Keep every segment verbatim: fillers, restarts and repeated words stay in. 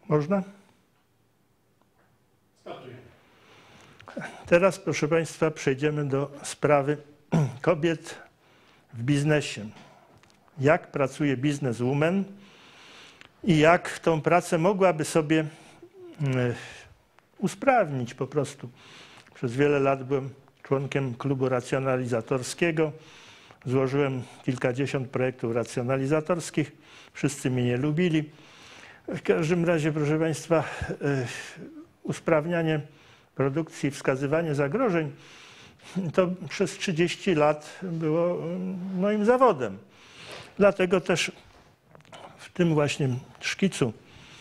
Można? Teraz, proszę Państwa, przejdziemy do sprawy kobiet w biznesie. Jak pracuje bizneswoman i jak tą pracę mogłaby sobie usprawnić po prostu. Przez wiele lat byłem członkiem klubu racjonalizatorskiego. Złożyłem kilkadziesiąt projektów racjonalizatorskich. Wszyscy mnie nie lubili. W każdym razie, proszę Państwa, usprawnianie produkcji, wskazywanie zagrożeń, to przez trzydzieści lat było moim zawodem. Dlatego też w tym właśnie szkicu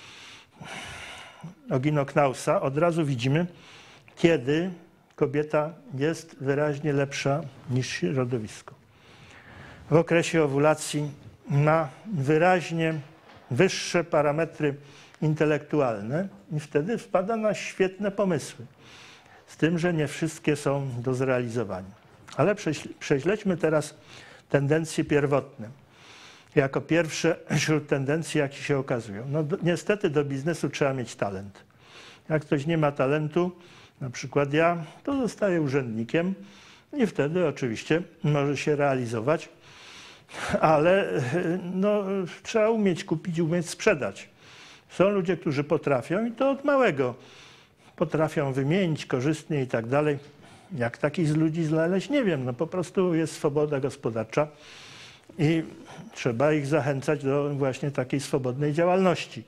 Ogino-Knausa od razu widzimy, kiedy kobieta jest wyraźnie lepsza niż środowisko. W okresie owulacji ma wyraźnie wyższe parametry intelektualne i wtedy wpada na świetne pomysły. Z tym, że nie wszystkie są do zrealizowania. Ale prześledźmy teraz tendencje pierwotne. Jako pierwsze wśród tendencji, jakie się okazują. No, do, niestety do biznesu trzeba mieć talent. Jak ktoś nie ma talentu, na przykład ja, to zostaje urzędnikiem i wtedy oczywiście może się realizować, ale no, trzeba umieć kupić, umieć sprzedać. Są ludzie, którzy potrafią i to od małego. Potrafią wymienić korzystnie i tak dalej. Jak takich z ludzi znaleźć, nie wiem. No po prostu jest swoboda gospodarcza i trzeba ich zachęcać do właśnie takiej swobodnej działalności.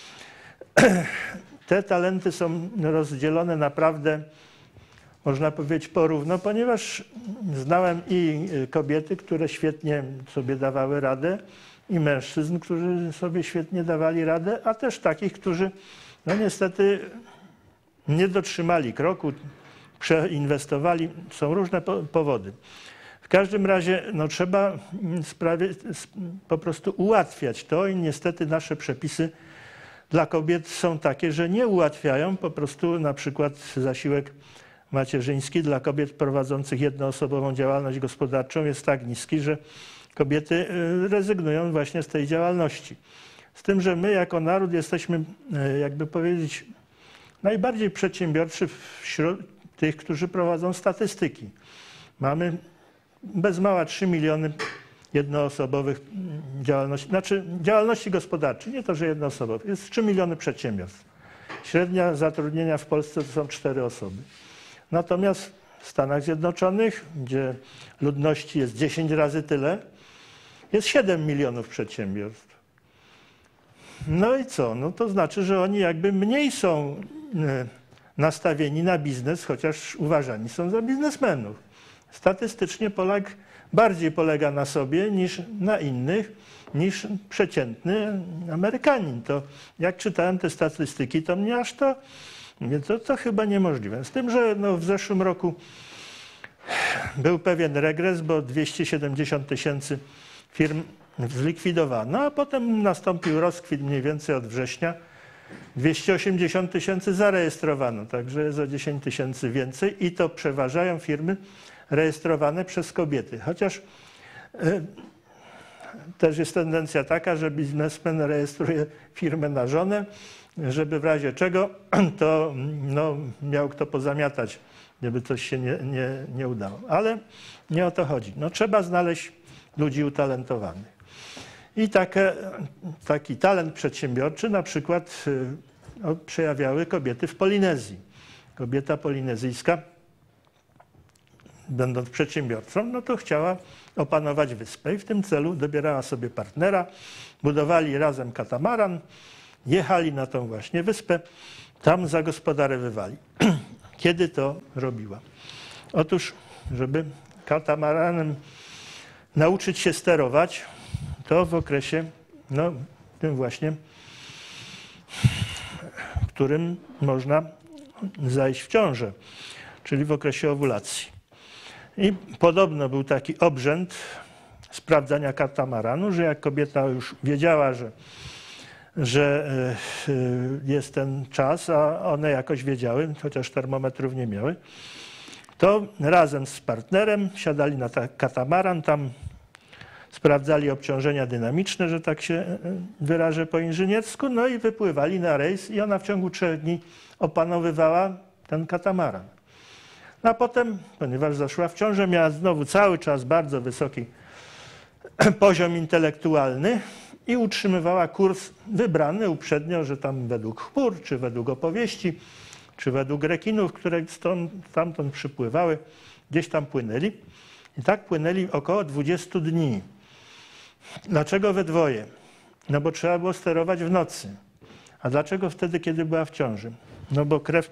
Te talenty są rozdzielone naprawdę, można powiedzieć, porówno, ponieważ znałem i kobiety, które świetnie sobie dawały radę, i mężczyzn, którzy sobie świetnie dawali radę, a też takich, którzy no niestety nie dotrzymali kroku, przeinwestowali. Są różne po powody. W każdym razie no, trzeba sprawie, po prostu ułatwiać to i niestety nasze przepisy dla kobiet są takie, że nie ułatwiają. Po prostu na przykład zasiłek macierzyński dla kobiet prowadzących jednoosobową działalność gospodarczą jest tak niski, że kobiety rezygnują właśnie z tej działalności. Z tym, że my jako naród jesteśmy, jakby powiedzieć, najbardziej przedsiębiorczy wśród tych, którzy prowadzą statystyki. Mamy bez mała trzy miliony jednoosobowych działalności, znaczy działalności gospodarczej, nie to, że jednoosobowych, jest trzy miliony przedsiębiorstw. Średnia zatrudnienia w Polsce to są cztery osoby. Natomiast w Stanach Zjednoczonych, gdzie ludności jest dziesięć razy tyle, jest siedem milionów przedsiębiorstw. No i co? No to znaczy, że oni jakby mniej są nastawieni na biznes, chociaż uważani są za biznesmenów. Statystycznie Polak bardziej polega na sobie niż na innych, niż przeciętny Amerykanin. To jak czytałem te statystyki, to mnie aż to, mówię, to, to chyba niemożliwe. Z tym, że no w zeszłym roku był pewien regres, bo dwieście siedemdziesiąt tysięcy firm zlikwidowano, a potem nastąpił rozkwit mniej więcej od września. dwieście osiemdziesiąt tysięcy zarejestrowano, także jest o dziesięć tysięcy więcej i to przeważają firmy rejestrowane przez kobiety. Chociaż y, też jest tendencja taka, że biznesmen rejestruje firmę na żonę, żeby w razie czego to no, miał kto pozamiatać, gdyby coś się nie, nie, nie udało. Ale nie o to chodzi. No, trzeba znaleźć ludzi utalentowanych. I takie, taki talent przedsiębiorczy na przykład no, przejawiały kobiety w Polinezji. Kobieta polinezyjska, będąc przedsiębiorcą, no to chciała opanować wyspę i w tym celu dobierała sobie partnera, budowali razem katamaran, jechali na tą właśnie wyspę, tam zagospodarowywali. Kiedy to robiła? Otóż, żeby katamaranem nauczyć się sterować, to w okresie, no, tym właśnie, w którym można zajść w ciążę, czyli w okresie owulacji. I podobno był taki obrzęd sprawdzania katamaranu, że jak kobieta już wiedziała, że, że jest ten czas, a one jakoś wiedziały, chociaż termometrów nie miały, to razem z partnerem siadali na katamaran, tam sprawdzali obciążenia dynamiczne, że tak się wyrażę po inżyniersku, no i wypływali na rejs i ona w ciągu trzech dni opanowywała ten katamaran. No a potem, ponieważ zaszła w ciążę, miała znowu cały czas bardzo wysoki poziom intelektualny i utrzymywała kurs wybrany uprzednio, że tam według chmur, czy według opowieści, czy według rekinów, które stąd, stamtąd przypływały, gdzieś tam płynęli. I tak płynęli około dwudziestu dni. Dlaczego we dwoje? No bo trzeba było sterować w nocy. A dlaczego wtedy, kiedy była w ciąży? No bo krew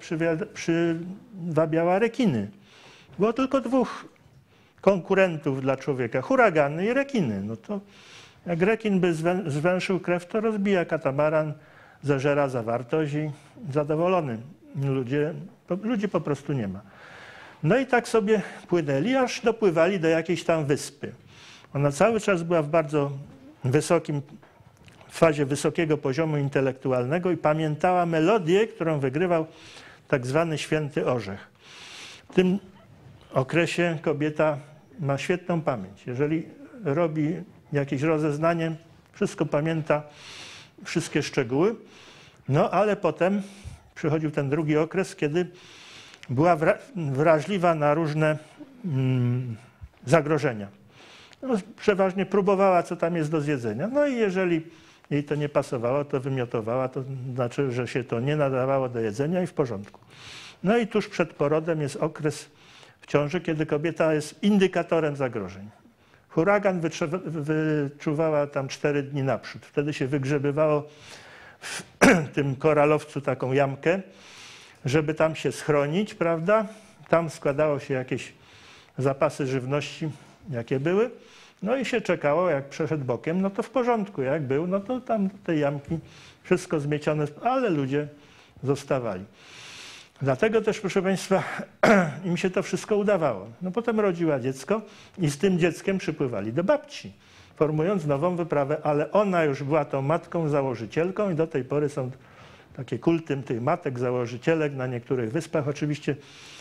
przywabiała rekiny. Było tylko dwóch konkurentów dla człowieka, huragany i rekiny. No to jak rekin by zwęszył krew, to rozbija katamaran, zażera zawartość i zadowolony. Ludzie, ludzi po prostu nie ma. No i tak sobie płynęli, aż dopływali do jakiejś tam wyspy. Ona cały czas była w bardzo wysokim, w fazie wysokiego poziomu intelektualnego i pamiętała melodię, którą wygrywał tak zwany święty orzech. W tym okresie kobieta ma świetną pamięć. Jeżeli robi jakieś rozeznanie, wszystko pamięta, wszystkie szczegóły. No ale potem przychodził ten drugi okres, kiedy była wrażliwa na różne mm, zagrożenia. No, przeważnie próbowała, co tam jest do zjedzenia. No i jeżeli jej to nie pasowało, to wymiotowała, to znaczy, że się to nie nadawało do jedzenia i w porządku. No i tuż przed porodem jest okres w ciąży, kiedy kobieta jest indykatorem zagrożeń. Huragan wyczuwała tam cztery dni naprzód. Wtedy się wygrzebywało w tym koralowcu taką jamkę, żeby tam się schronić, prawda? Tam składało się jakieś zapasy żywności, jakie były. No i się czekało, jak przeszedł bokiem, no to w porządku, jak był, no to tam do tej jamki wszystko zmiecione, ale ludzie zostawali. Dlatego też, proszę Państwa, im się to wszystko udawało. No potem rodziła dziecko i z tym dzieckiem przypływali do babci, formując nową wyprawę, ale ona już była tą matką założycielką i do tej pory są takie kulty tych matek założycielek na niektórych wyspach. Oczywiście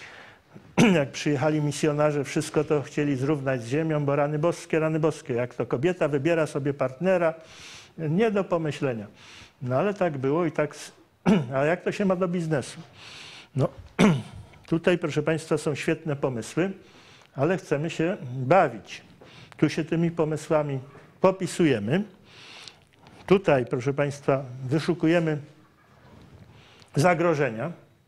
jak przyjechali misjonarze, wszystko to chcieli zrównać z ziemią, bo rany boskie, rany boskie. Jak to kobieta wybiera sobie partnera, nie do pomyślenia. No ale tak było i tak... A jak to się ma do biznesu? No tutaj, proszę Państwa, są świetne pomysły, ale chcemy się bawić. Tu się tymi pomysłami popisujemy. Tutaj, proszę Państwa, wyszukujemy zagrożenia.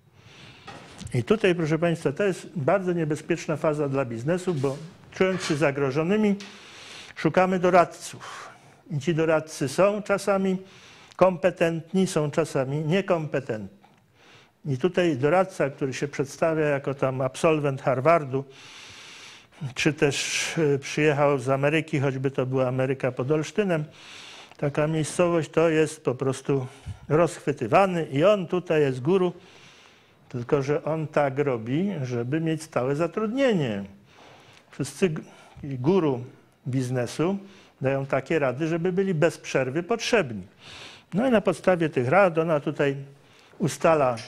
I tutaj, proszę Państwa, to jest bardzo niebezpieczna faza dla biznesu, bo czując się zagrożonymi, szukamy doradców. I ci doradcy są czasami kompetentni, są czasami niekompetentni. I tutaj doradca, który się przedstawia jako tam absolwent Harvardu, czy też przyjechał z Ameryki, choćby to była Ameryka pod Olsztynem, taka miejscowość, to jest po prostu rozchwytywany i on tutaj jest guru, tylko że on tak robi, żeby mieć stałe zatrudnienie. Wszyscy guru biznesu dają takie rady, żeby byli bez przerwy potrzebni. No i na podstawie tych rad ona tutaj ustala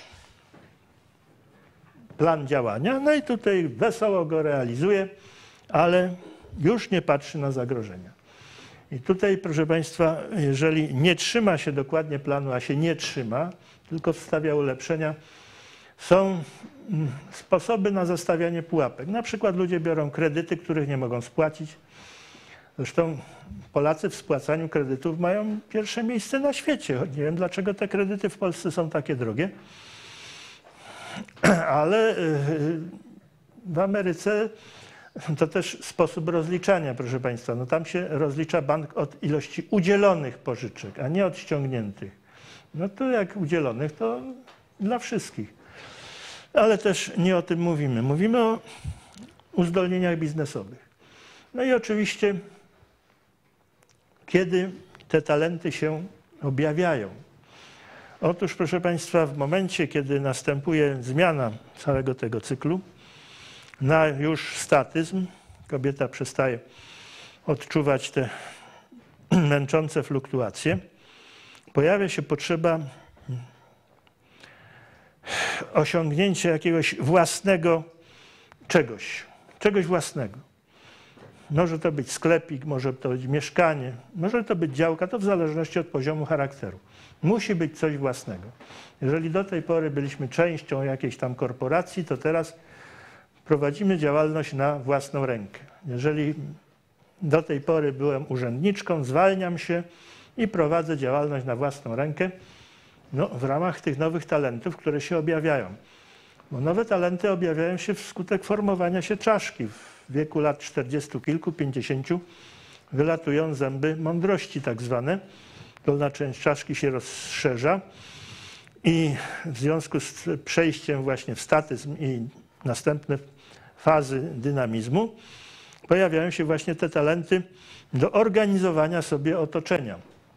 plan działania, no i tutaj wesoło go realizuje, ale już nie patrzy na zagrożenia. I tutaj, proszę Państwa, jeżeli nie trzyma się dokładnie planu, a się nie trzyma, tylko wstawia ulepszenia, są sposoby na zastawianie pułapek. Na przykład ludzie biorą kredyty, których nie mogą spłacić. Zresztą Polacy w spłacaniu kredytów mają pierwsze miejsce na świecie. Nie wiem, dlaczego te kredyty w Polsce są takie drogie, ale w Ameryce to też sposób rozliczania, proszę Państwa. No tam się rozlicza bank od ilości udzielonych pożyczek, a nie od ściągniętych. No to jak udzielonych, to dla wszystkich. Ale też nie o tym mówimy. Mówimy o uzdolnieniach biznesowych. No i oczywiście, kiedy te talenty się objawiają. Otóż, proszę Państwa, w momencie, kiedy następuje zmiana całego tego cyklu na już statyzm, kobieta przestaje odczuwać te męczące fluktuacje, pojawia się potrzeba osiągnięcia jakiegoś własnego czegoś, czegoś własnego. może to być sklepik, może to być mieszkanie, może to być działka, to w zależności od poziomu charakteru. Musi być coś własnego. Jeżeli do tej pory byliśmy częścią jakiejś tam korporacji, to teraz prowadzimy działalność na własną rękę. Jeżeli do tej pory byłem urzędniczką, zwalniam się i prowadzę działalność na własną rękę, no, w ramach tych nowych talentów, które się objawiają. Bo nowe talenty objawiają się wskutek formowania się czaszki. W wieku lat czterdziestu kilku, pięćdziesięciu wylatują zęby mądrości tak zwane. Dolna część czaszki się rozszerza i w związku z przejściem właśnie w statyzm i następne fazy dynamizmu pojawiają się właśnie te talenty do organizowania sobie otoczenia.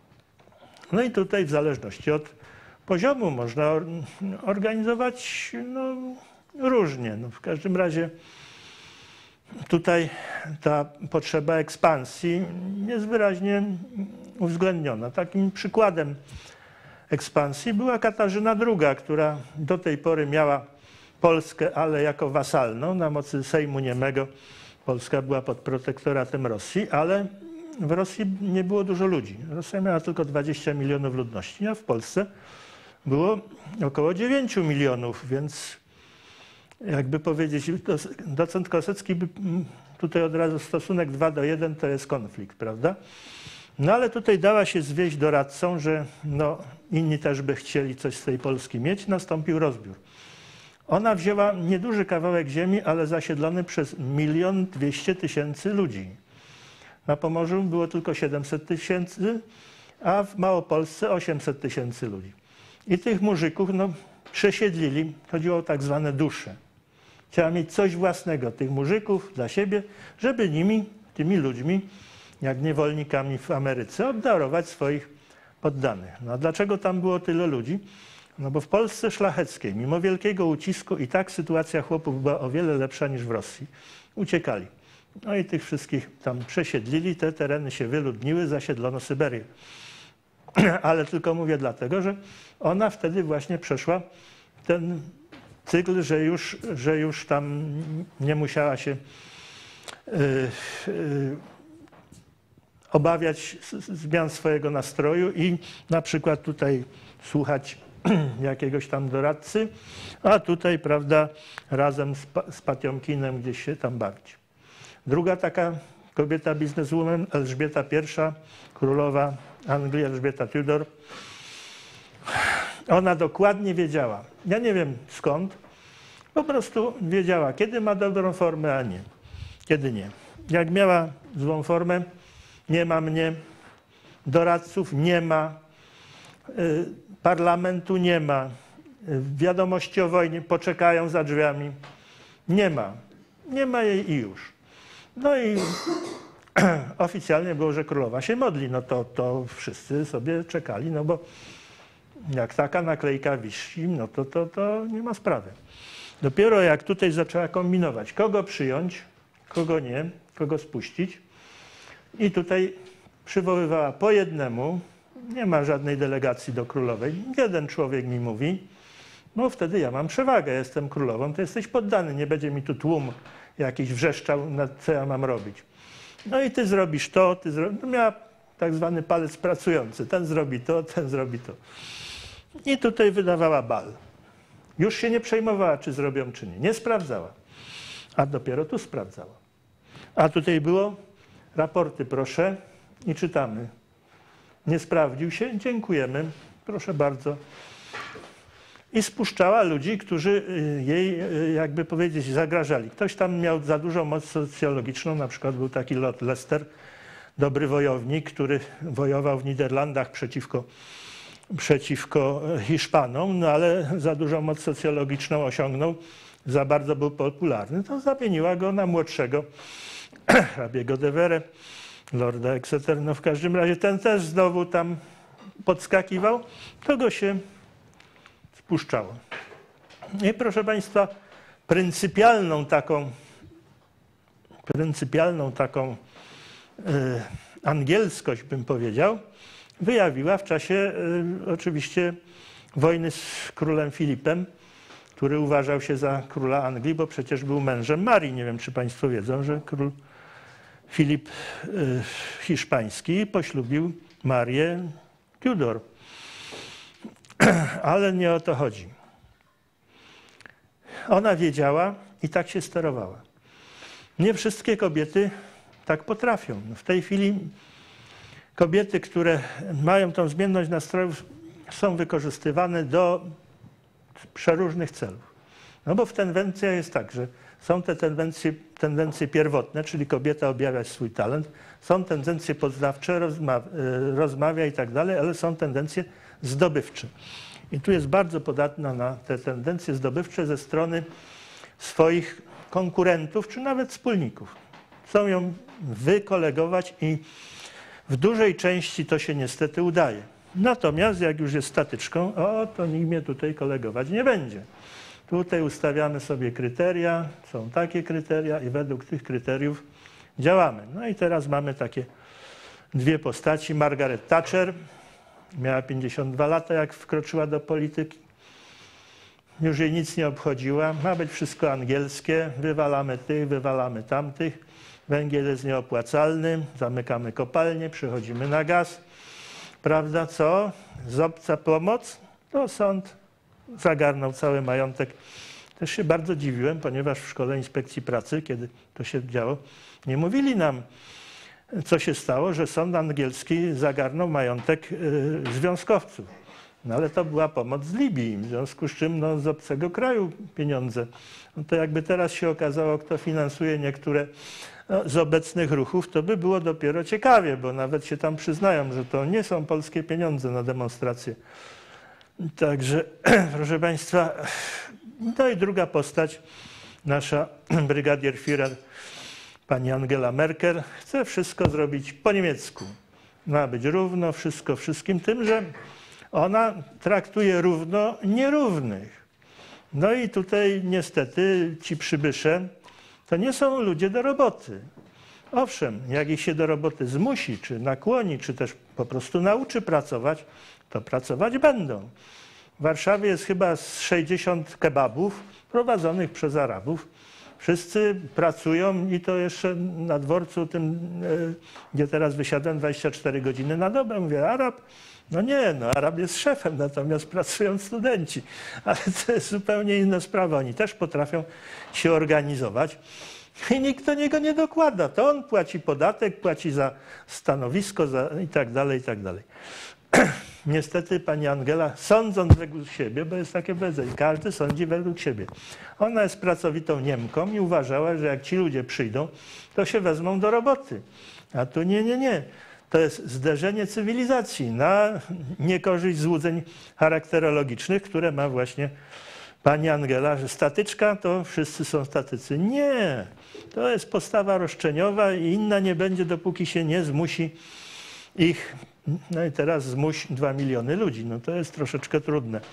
No i tutaj w zależności od poziomu można organizować no, różnie. No, w każdym razie tutaj ta potrzeba ekspansji jest wyraźnie uwzględniona. Takim przykładem ekspansji była Katarzyna druga, która do tej pory miała Polskę, ale jako wasalną. Na mocy Sejmu Niemego Polska była pod protektoratem Rosji, ale w Rosji nie było dużo ludzi. Rosja miała tylko dwadzieścia milionów ludności, a w Polsce było około dziewięciu milionów, więc jakby powiedzieć, docent Kosecki by tutaj od razu stosunek dwa do jeden to jest konflikt, prawda? No ale tutaj dała się zwieść doradcom, że no, inni też by chcieli coś z tej Polski mieć, nastąpił rozbiór. Ona wzięła nieduży kawałek ziemi, ale zasiedlony przez milion dwieście tysięcy ludzi. Na Pomorzu było tylko siedemset tysięcy, a w Małopolsce osiemset tysięcy ludzi. I tych murzyków no, przesiedlili, chodziło o tak zwane dusze. Chciała mieć coś własnego, tych murzyków dla siebie, żeby nimi, tymi ludźmi, jak niewolnikami w Ameryce, obdarować swoich poddanych. No a dlaczego tam było tyle ludzi? No bo w Polsce szlacheckiej, mimo wielkiego ucisku, i tak sytuacja chłopów była o wiele lepsza niż w Rosji. Uciekali. No i tych wszystkich tam przesiedlili, te tereny się wyludniły, zasiedlono Syberię. Ale tylko mówię dlatego, że ona wtedy właśnie przeszła ten cykl, że już, że już tam nie musiała się yy, yy, obawiać zmian swojego nastroju i na przykład tutaj słuchać jakiegoś tam doradcy, a tutaj, prawda, razem z, z Patiomkinem gdzieś się tam bawić. Druga taka kobieta bizneswoman, Elżbieta pierwsza, królowa Anglii, Elżbieta Tudor. Ona dokładnie wiedziała, ja nie wiem skąd, po prostu wiedziała, kiedy ma dobrą formę, a nie, kiedy nie. Jak miała złą formę, nie ma mnie, doradców nie ma, y, parlamentu nie ma, y, wiadomości o wojnie poczekają za drzwiami, nie ma, nie ma jej i już. No i oficjalnie było, że królowa się modli, no to, to wszyscy sobie czekali, no bo jak taka naklejka wisi, no to, to, to nie ma sprawy. Dopiero jak tutaj zaczęła kombinować, kogo przyjąć, kogo nie, kogo spuścić, i tutaj przywoływała po jednemu, nie ma żadnej delegacji do królowej, jeden człowiek mi mówi, no wtedy ja mam przewagę, jestem królową, to jesteś poddany, nie będzie mi tu tłum jakiś wrzeszczał, na co ja mam robić. No i ty zrobisz to, ty zrobisz, miała tak zwany palec pracujący, ten zrobi to, ten zrobi to. I tutaj wydawała bal. Już się nie przejmowała, czy zrobią, czy nie. Nie sprawdzała. A dopiero tu sprawdzała. A tutaj było, raporty proszę i czytamy. Nie sprawdził się, dziękujemy, proszę bardzo. I spuszczała ludzi, którzy jej, jakby powiedzieć, zagrażali. Ktoś tam miał za dużą moc socjologiczną, na przykład był taki Lord Leicester, dobry wojownik, który wojował w Niderlandach przeciwko, przeciwko Hiszpanom, no ale za dużą moc socjologiczną osiągnął, za bardzo był popularny, to zamieniła go na młodszego hrabiego de Vere, lorda Exeter. No w każdym razie ten też znowu tam podskakiwał, to go się spuszczało. I proszę Państwa, pryncypialną taką, pryncypialną taką y, angielskość, bym powiedział, wyjawiła w czasie y, oczywiście wojny z królem Filipem, który uważał się za króla Anglii, bo przecież był mężem Marii. Nie wiem, czy Państwo wiedzą, że król Filip Hiszpański poślubił Marię Tudor. Ale nie o to chodzi. Ona wiedziała i tak się sterowała. Nie wszystkie kobiety tak potrafią. W tej chwili kobiety, które mają tą zmienność nastrojów, są wykorzystywane do przeróżnych celów. No bo w tendencja jest tak, że są te tendencje, tendencje pierwotne, czyli kobieta objawia swój talent, są tendencje poznawcze, rozmawia, rozmawia i tak dalej, ale są tendencje zdobywcze. I tu jest bardzo podatna na te tendencje zdobywcze ze strony swoich konkurentów, czy nawet wspólników. Chcą ją wykolegować i w dużej części to się niestety udaje. Natomiast jak już jest statyczką, o, to nikt mnie tutaj kolegować nie będzie. Tutaj ustawiamy sobie kryteria, są takie kryteria i według tych kryteriów działamy. No i teraz mamy takie dwie postaci. Margaret Thatcher miała pięćdziesiąt dwa lata, jak wkroczyła do polityki. Już jej nic nie obchodziła. Ma być wszystko angielskie. Wywalamy tych, wywalamy tamtych. Węgiel jest nieopłacalny. Zamykamy kopalnię, przechodzimy na gaz. Prawda, co? Z obca pomoc? To sąd zagarnął cały majątek. Też się bardzo dziwiłem, ponieważ w szkole inspekcji pracy, kiedy to się działo, nie mówili nam, co się stało, że sąd angielski zagarnął majątek y, związkowców. No ale to była pomoc z Libii, w związku z czym no, z obcego kraju pieniądze. No to jakby teraz się okazało, kto finansuje niektóre no, z obecnych ruchów, to by było dopiero ciekawie, bo nawet się tam przyznają, że to nie są polskie pieniądze na demonstracje. Także, proszę Państwa, no i druga postać, nasza brygadier Führer, pani Angela Merkel, chce wszystko zrobić po niemiecku. Ma być równo, wszystko wszystkim, tym, że ona traktuje równo nierównych. No i tutaj niestety ci przybysze to nie są ludzie do roboty. Owszem, jak ich się do roboty zmusi, czy nakłoni, czy też po prostu nauczy pracować, to pracować będą. W Warszawie jest chyba sześćdziesiąt kebabów prowadzonych przez Arabów. Wszyscy pracują i to jeszcze na dworcu tym, gdzie teraz wysiadłem, dwadzieścia cztery godziny na dobę. Mówię, Arab? No nie, no Arab jest szefem, natomiast pracują studenci. Ale to jest zupełnie inna sprawa. Oni też potrafią się organizować i nikt do niego nie dokłada. To on płaci podatek, płaci za stanowisko za i tak dalej, i tak dalej. Niestety pani Angela, sądząc według siebie, bo jest takie powiedzenie, każdy sądzi według siebie. Ona jest pracowitą Niemką i uważała, że jak ci ludzie przyjdą, to się wezmą do roboty. A tu nie, nie, nie. To jest zderzenie cywilizacji na niekorzyść złudzeń charakterologicznych, które ma właśnie pani Angela, że statyczka to wszyscy są statycy. Nie, to jest postawa roszczeniowa i inna nie będzie, dopóki się nie zmusi ich. No i teraz zmuś dwa miliony ludzi. No to jest troszeczkę trudne.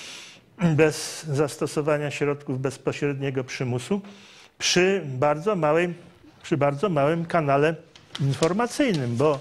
Bez zastosowania środków bezpośredniego przymusu przy bardzo małej, przy bardzo małym kanale informacyjnym, bo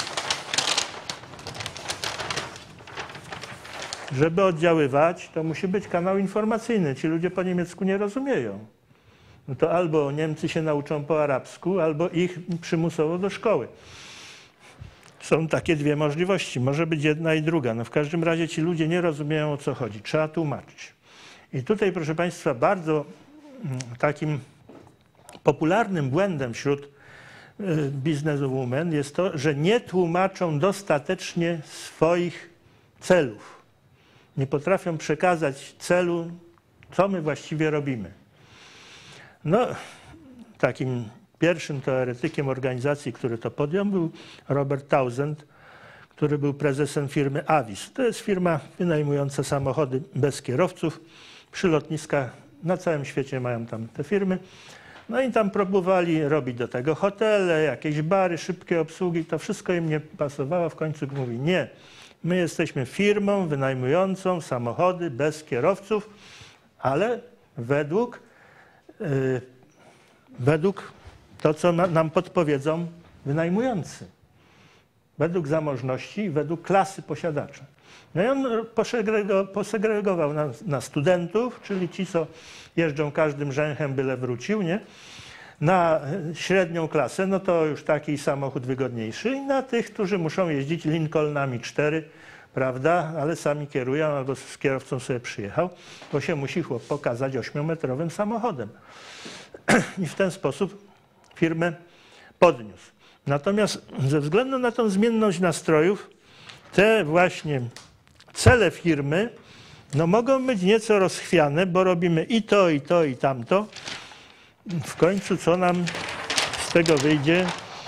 żeby oddziaływać, to musi być kanał informacyjny. Ci ludzie po niemiecku nie rozumieją. No to albo Niemcy się nauczą po arabsku, albo ich przymusowo do szkoły. Są takie dwie możliwości. Może być jedna i druga. No w każdym razie ci ludzie nie rozumieją, o co chodzi. Trzeba tłumaczyć. I tutaj, proszę Państwa, bardzo takim popularnym błędem wśród bizneswomen jest to, że nie tłumaczą dostatecznie swoich celów. Nie potrafią przekazać celu, co my właściwie robimy. No, takim pierwszym teoretykiem organizacji, który to podjął, był Robert Townsend, który był prezesem firmy Avis. To jest firma wynajmująca samochody bez kierowców. Przy lotniskach na całym świecie mają tam te firmy. No i tam próbowali robić do tego hotele, jakieś bary, szybkie obsługi. To wszystko im nie pasowało. W końcu mówi, nie, my jesteśmy firmą wynajmującą samochody bez kierowców, ale według, yy, według to, co nam podpowiedzą wynajmujący. Według zamożności i według klasy posiadacza. No i on posegregował na, na studentów, czyli ci, co jeżdżą każdym rzęchem, byle wrócił, nie? na średnią klasę, no to już taki samochód wygodniejszy i na tych, którzy muszą jeździć Lincolnami cztery, prawda, ale sami kierują albo z kierowcą sobie przyjechał, bo się musi chłop pokazać ośmiometrowym samochodem. I w ten sposób firmę podniósł. Natomiast ze względu na tą zmienność nastrojów, te właśnie cele firmy no mogą być nieco rozchwiane, bo robimy i to, i to, i tamto. W końcu co nam z tego wyjdzie?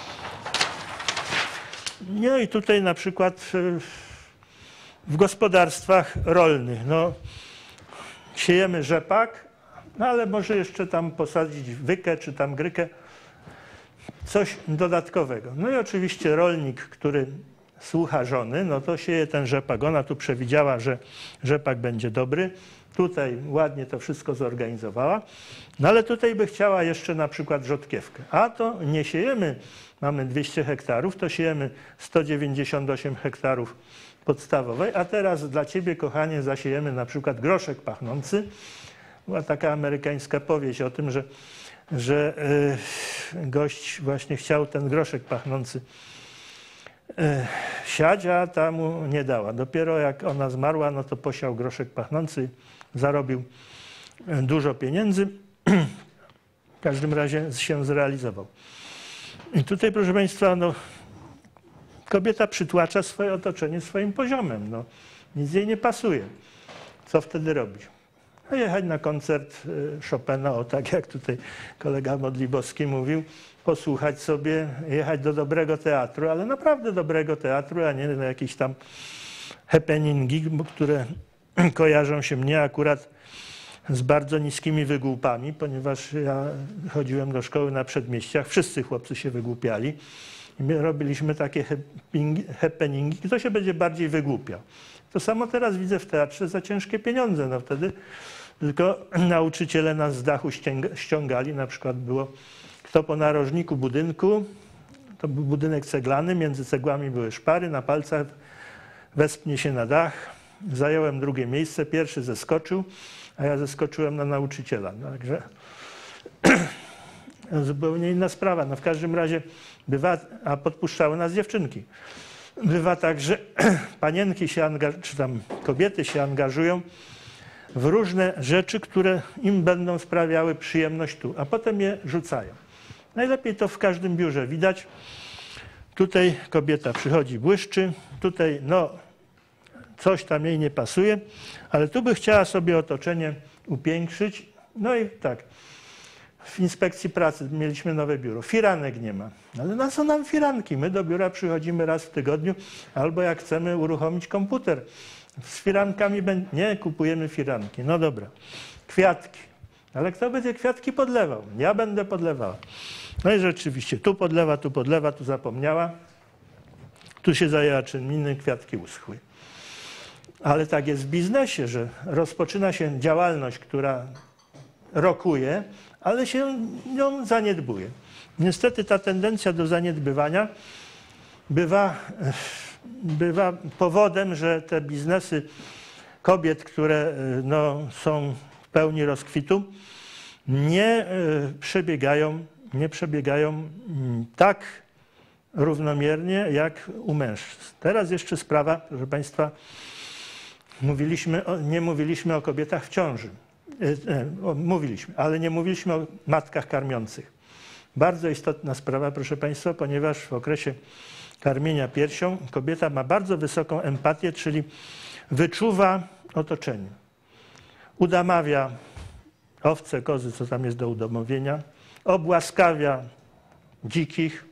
No i tutaj na przykład w gospodarstwach rolnych. No, siejemy rzepak, no ale może jeszcze tam posadzić wykę czy tam grykę. Coś dodatkowego. No i oczywiście rolnik, który słucha żony, no to sieje ten rzepak. Ona tu przewidziała, że rzepak będzie dobry. Tutaj ładnie to wszystko zorganizowała. No ale tutaj by chciała jeszcze na przykład rzodkiewkę. A to nie siejemy, mamy dwieście hektarów, to siejemy sto dziewięćdziesiąt osiem hektarów podstawowej, a teraz dla ciebie, kochanie, zasiejemy na przykład groszek pachnący. Była taka amerykańska powieść o tym, że że y, gość właśnie chciał ten groszek pachnący y, siać, a ta mu nie dała. Dopiero jak ona zmarła, no to posiał groszek pachnący, zarobił y, dużo pieniędzy. W każdym razie się zrealizował. I tutaj, proszę Państwa, no, kobieta przytłacza swoje otoczenie swoim poziomem. No, nic jej nie pasuje. Co wtedy robić? A jechać na koncert Chopina, o tak jak tutaj kolega Modlibowski mówił, posłuchać sobie, jechać do dobrego teatru, ale naprawdę dobrego teatru, a nie na jakieś tam happeningi, które kojarzą się mnie akurat z bardzo niskimi wygłupami, ponieważ ja chodziłem do szkoły na przedmieściach, wszyscy chłopcy się wygłupiali i my robiliśmy takie happeningi, kto się będzie bardziej wygłupiał. To samo teraz widzę w teatrze za ciężkie pieniądze. No wtedy tylko nauczyciele nas z dachu ściągali. Na przykład było kto po narożniku budynku, to był budynek ceglany, między cegłami były szpary, na palcach wespnie się na dach. Zająłem drugie miejsce, pierwszy zeskoczył, a ja zeskoczyłem na nauczyciela. No, także zupełnie inna sprawa. No w każdym razie bywa, a podpuszczały nas dziewczynki. Bywa tak, że panienki się angażują, czy tam kobiety się angażują w różne rzeczy, które im będą sprawiały przyjemność tu, a potem je rzucają. Najlepiej to w każdym biurze widać. Tutaj kobieta przychodzi, błyszczy, tutaj no coś tam jej nie pasuje, ale tu by chciała sobie otoczenie upiększyć. No i tak, w inspekcji pracy mieliśmy nowe biuro. Firanek nie ma. Ale na co nam firanki? My do biura przychodzimy raz w tygodniu, albo jak chcemy uruchomić komputer. Z firankami nie kupujemy firanki. No dobra. Kwiatki. Ale kto będzie kwiatki podlewał? Ja będę podlewała. No i rzeczywiście, tu podlewa, tu podlewa, tu zapomniała. Tu się zajęła czym innym, kwiatki uschły. Ale tak jest w biznesie, że rozpoczyna się działalność, która rokuje, ale się ją zaniedbuje. Niestety ta tendencja do zaniedbywania bywa, bywa powodem, że te biznesy kobiet, które no, są w pełni rozkwitu, nie przebiegają, nie przebiegają tak równomiernie jak u mężczyzn. Teraz jeszcze sprawa, proszę Państwa, mówiliśmy o, nie mówiliśmy o kobietach w ciąży. Mówiliśmy, ale nie mówiliśmy o matkach karmiących. Bardzo istotna sprawa, proszę Państwa, ponieważ w okresie karmienia piersią kobieta ma bardzo wysoką empatię, czyli wyczuwa otoczenie. Udamawia owce, kozy, co tam jest do udomowienia, obłaskawia dzikich,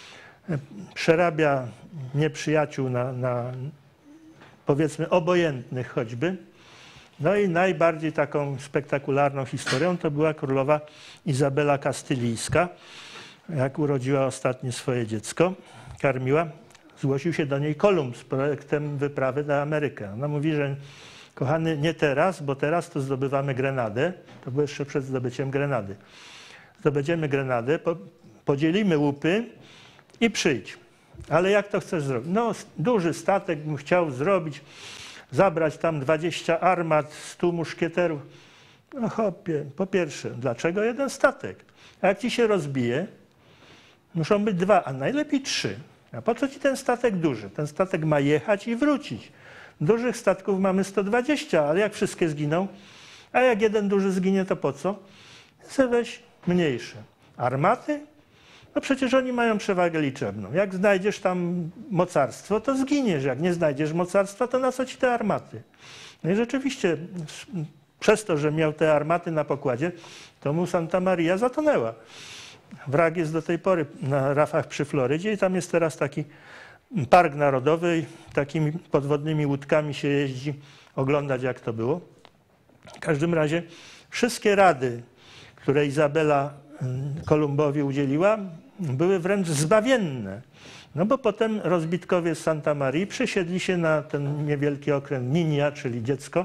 przerabia nieprzyjaciół na, na powiedzmy obojętnych choćby. No i najbardziej taką spektakularną historią to była królowa Izabela Kastylijska. Jak urodziła ostatnie swoje dziecko, karmiła, zgłosił się do niej Kolumb z projektem wyprawy na Amerykę. Ona mówi, że kochany, nie teraz, bo teraz to zdobywamy Grenadę. To było jeszcze przed zdobyciem Grenady. Zdobędziemy Grenadę, po, podzielimy łupy i przyjdź. Ale jak to chcesz zrobić? No, duży statek bym chciał zrobić, zabrać tam dwadzieścia armat, stu muszkieterów. No chłopie, po pierwsze, dlaczego jeden statek? A jak ci się rozbije, muszą być dwa, a najlepiej trzy. A po co ci ten statek duży? Ten statek ma jechać i wrócić. Dużych statków mamy sto dwadzieścia, ale jak wszystkie zginą, a jak jeden duży zginie, to po co? Se weź mniejsze. Armaty? No przecież oni mają przewagę liczebną. Jak znajdziesz tam mocarstwo, to zginiesz. Jak nie znajdziesz mocarstwa, to na co ci te armaty? No i rzeczywiście przez to, że miał te armaty na pokładzie, to mu Santa Maria zatonęła. Wrak jest do tej pory na rafach przy Florydzie i tam jest teraz taki park narodowy i takimi podwodnymi łódkami się jeździ oglądać, jak to było. W każdym razie wszystkie rady, które Izabela Kolumbowi udzieliła, były wręcz zbawienne. No bo potem rozbitkowie z Santa Marii przesiedli się na ten niewielki okręt Niña, czyli dziecko.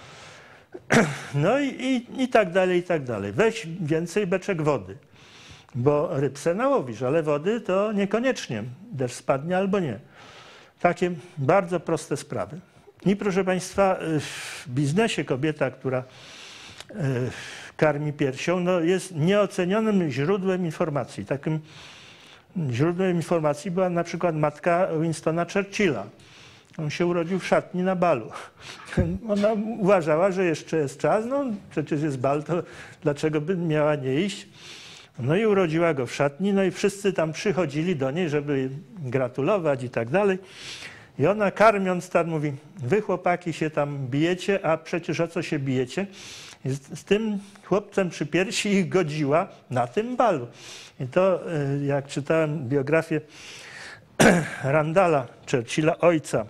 No i, i, i tak dalej, i tak dalej. Weź więcej beczek wody, bo ryb se nałowisz, ale wody to niekoniecznie. Deszcz spadnie albo nie. Takie bardzo proste sprawy. I proszę Państwa, w biznesie kobieta, która karmi piersią, no jest nieocenionym źródłem informacji. Takim źródłem informacji była na przykład matka Winstona Churchilla. On się urodził w szatni na balu. Ona uważała, że jeszcze jest czas, no przecież jest bal, to dlaczego by miała nie iść? No i urodziła go w szatni, no i wszyscy tam przychodzili do niej, żeby gratulować i tak dalej. I ona karmiąc tam mówi, wy chłopaki się tam bijecie, a przecież o co się bijecie? I z, z tym chłopcem przy piersi ich godziła na tym balu. I to jak czytałem biografię Randalla Churchilla, ojca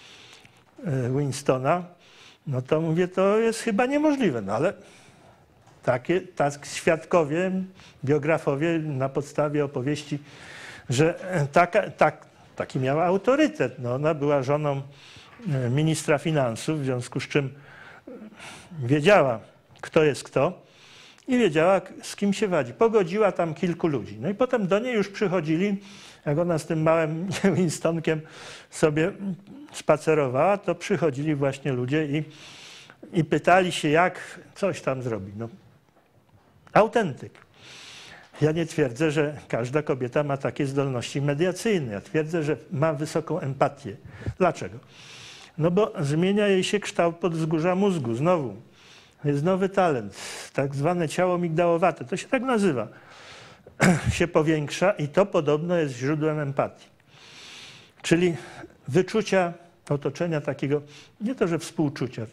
Winstona, no to mówię, to jest chyba niemożliwe, no ale takie tak świadkowie, biografowie na podstawie opowieści, że taka, tak, taki miała autorytet. No ona była żoną ministra finansów, w związku z czym wiedziała, kto jest kto i wiedziała, z kim się wadzi. Pogodziła tam kilku ludzi. No i potem do niej już przychodzili, jak ona z tym małym Winstonkiem sobie spacerowała, to przychodzili właśnie ludzie i, i pytali się, jak coś tam zrobi. No, autentyk. Ja nie twierdzę, że każda kobieta ma takie zdolności mediacyjne. Ja twierdzę, że ma wysoką empatię. Dlaczego? No bo zmienia jej się kształt podwzgórza mózgu. Znowu, jest nowy talent, tak zwane ciało migdałowate. To się tak nazywa. się powiększa i to podobno jest źródłem empatii. Czyli wyczucia otoczenia takiego, nie to, że współczucia,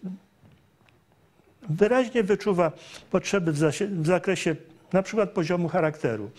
wyraźnie wyczuwa potrzeby w, w zakresie na przykład poziomu charakteru.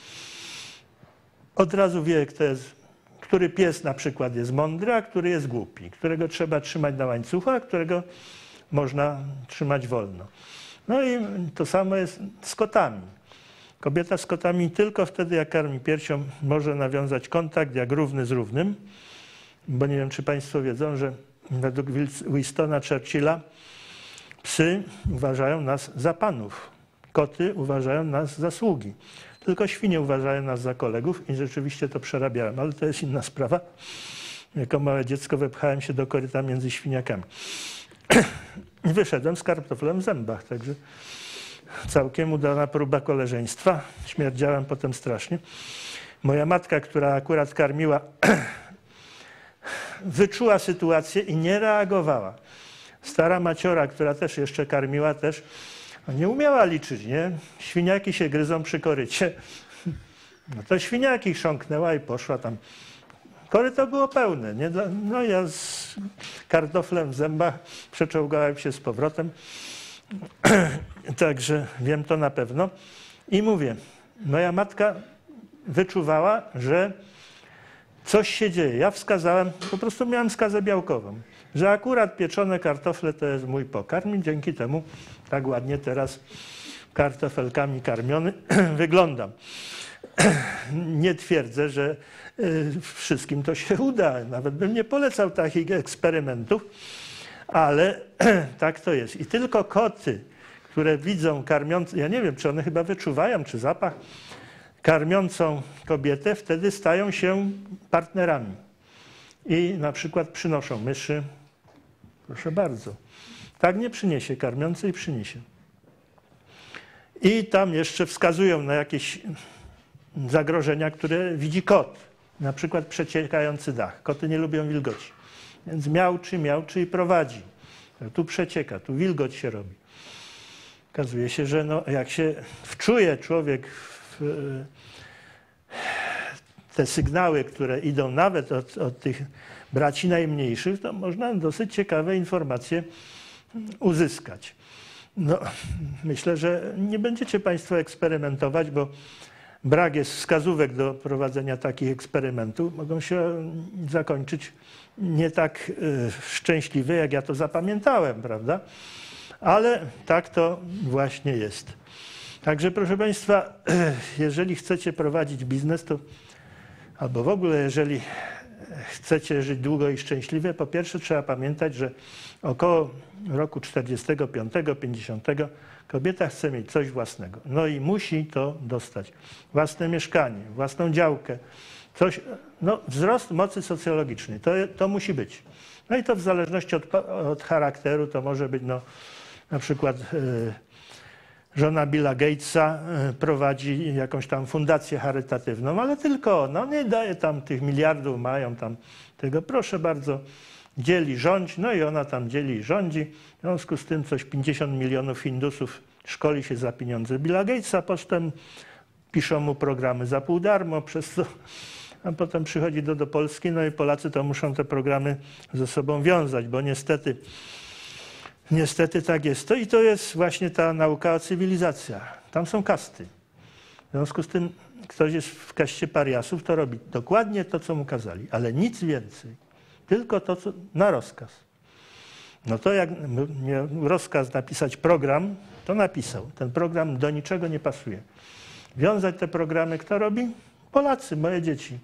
Od razu wie, kto jest, który pies na przykład jest mądry, a który jest głupi, którego trzeba trzymać na łańcuchu, a którego można trzymać wolno. No i to samo jest z kotami. Kobieta z kotami tylko wtedy, jak karmi piersią, może nawiązać kontakt jak równy z równym, bo nie wiem, czy Państwo wiedzą, że według Winstona Churchilla psy uważają nas za panów, koty uważają nas za sługi. Tylko świnie uważają nas za kolegów i rzeczywiście to przerabiałem, ale to jest inna sprawa. Jako małe dziecko wepchałem się do koryta między świniakami. Wyszedłem z kartoflem w zębach, także całkiem udana próba koleżeństwa. Śmierdziałem potem strasznie. Moja matka, która akurat karmiła, wyczuła sytuację i nie reagowała. Stara maciora, która też jeszcze karmiła, też nie umiała liczyć, nie? Świniaki się gryzą przy korycie. No to świniaki chrząknęła i poszła tam. Koryto było pełne, nie? No ja z kartoflem w zębach przeczołgałem się z powrotem. Także wiem to na pewno. I mówię, moja matka wyczuwała, że coś się dzieje. Ja wskazałem, po prostu miałem skazę białkową, że akurat pieczone kartofle to jest mój pokarm i dzięki temu tak ładnie teraz kartofelkami karmiony wyglądam. Nie twierdzę, że wszystkim to się uda. Nawet bym nie polecał takich eksperymentów, ale tak to jest. I tylko koty, które widzą karmiące, ja nie wiem, czy one chyba wyczuwają, czy zapach, karmiącą kobietę, wtedy stają się partnerami. I na przykład przynoszą myszy. Proszę bardzo. Tak nie przyniesie karmiącej, przyniesie. I tam jeszcze wskazują na jakieś zagrożenia, które widzi kot. Na przykład przeciekający dach. Koty nie lubią wilgoci. Więc miauczy, miauczy i prowadzi. Tu przecieka, tu wilgoć się robi. Okazuje się, że no, jak się wczuje człowiek w te sygnały, które idą nawet od, od tych braci najmniejszych, to można dosyć ciekawe informacje uzyskać. No, myślę, że nie będziecie Państwo eksperymentować, bo brak jest wskazówek do prowadzenia takich eksperymentów. Mogą się zakończyć nie tak szczęśliwie, jak ja to zapamiętałem, prawda? Ale tak to właśnie jest. Także proszę Państwa, jeżeli chcecie prowadzić biznes, to albo w ogóle jeżeli chcecie żyć długo i szczęśliwie, po pierwsze trzeba pamiętać, że około roku czterdziestego piątego, pięćdziesiątego kobieta chce mieć coś własnego. No i musi to dostać. Własne mieszkanie, własną działkę, coś, no wzrost mocy socjologicznej, to, to musi być. No i to w zależności od, od charakteru, to może być no, na przykład yy, żona Billa Gatesa prowadzi jakąś tam fundację charytatywną, ale tylko ona nie daje tam tych miliardów, mają tam tego, proszę bardzo, dzieli, rządzi, no i ona tam dzieli i rządzi. W związku z tym coś pięćdziesiąt milionów Hindusów szkoli się za pieniądze Billa Gatesa, potem piszą mu programy za pół darmo, przez co, a potem przychodzi do, do Polski, no i Polacy to muszą te programy ze sobą wiązać, bo niestety Niestety tak jest. To i to jest właśnie ta nauka o cywilizacjach. Tam są kasty. W związku z tym ktoś jest w kaście pariasów, to robi dokładnie to, co mu kazali, ale nic więcej. Tylko to, co na rozkaz. No to jak miał rozkaz napisać program, to napisał. Ten program do niczego nie pasuje. Wiązać te programy kto robi? Polacy, moje dzieci.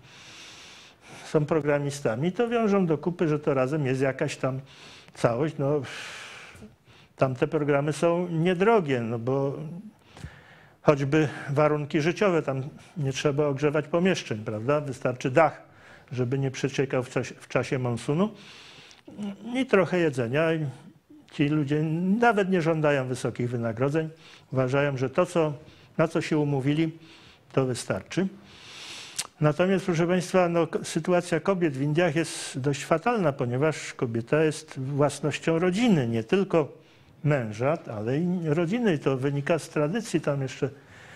Są programistami, to wiążą do kupy, że to razem jest jakaś tam całość. No, tamte programy są niedrogie, no bo choćby warunki życiowe, tam nie trzeba ogrzewać pomieszczeń, prawda? Wystarczy dach, żeby nie przeciekał w czasie, w czasie monsunu i trochę jedzenia. I ci ludzie nawet nie żądają wysokich wynagrodzeń. Uważają, że to, co, na co się umówili, to wystarczy. Natomiast, proszę Państwa, no, sytuacja kobiet w Indiach jest dość fatalna, ponieważ kobieta jest własnością rodziny, nie tylko męża, ale i rodziny. I to wynika z tradycji, tam jeszcze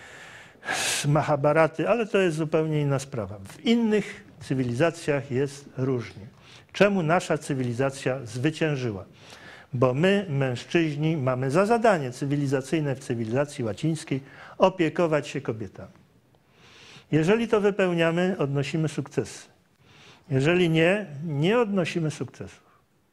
z Mahabharaty, ale to jest zupełnie inna sprawa. W innych cywilizacjach jest różnie. Czemu nasza cywilizacja zwyciężyła? Bo my, mężczyźni, mamy za zadanie cywilizacyjne w cywilizacji łacińskiej opiekować się kobietami. Jeżeli to wypełniamy, odnosimy sukcesy. Jeżeli nie, nie odnosimy sukcesów.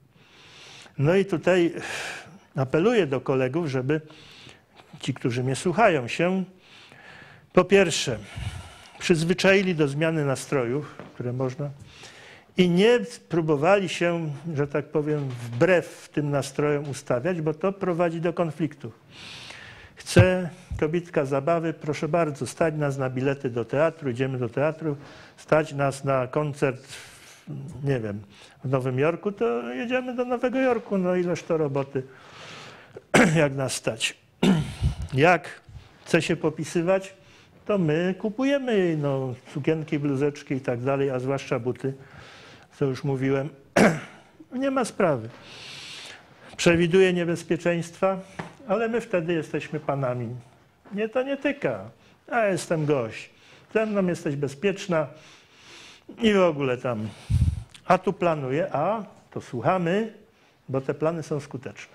No i tutaj apeluję do kolegów, żeby ci, którzy mnie słuchają, się po pierwsze przyzwyczaili do zmiany nastrojów, które można, i nie próbowali się, że tak powiem, wbrew tym nastrojom ustawiać, bo to prowadzi do konfliktów. Chce kobietka zabawy, proszę bardzo, stać nas na bilety do teatru, idziemy do teatru, stać nas na koncert, nie wiem, w Nowym Jorku, to jedziemy do Nowego Jorku, no ileż to roboty, jak nas stać. Jak chce się popisywać, to my kupujemy jej no, sukienki, bluzeczki i tak dalej, a zwłaszcza buty, co już mówiłem, nie ma sprawy. Przewiduje niebezpieczeństwa, ale my wtedy jesteśmy panami. Mnie to nie tyka. Ja jestem gość. Ze mną jesteś bezpieczna i w ogóle tam. A tu planuję, a to słuchamy, bo te plany są skuteczne.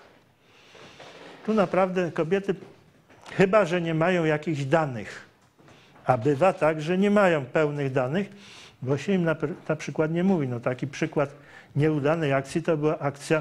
Tu naprawdę kobiety, chyba że nie mają jakichś danych, a bywa tak, że nie mają pełnych danych, bo się im na, na przykład nie mówi. No taki przykład nieudanej akcji to była akcja,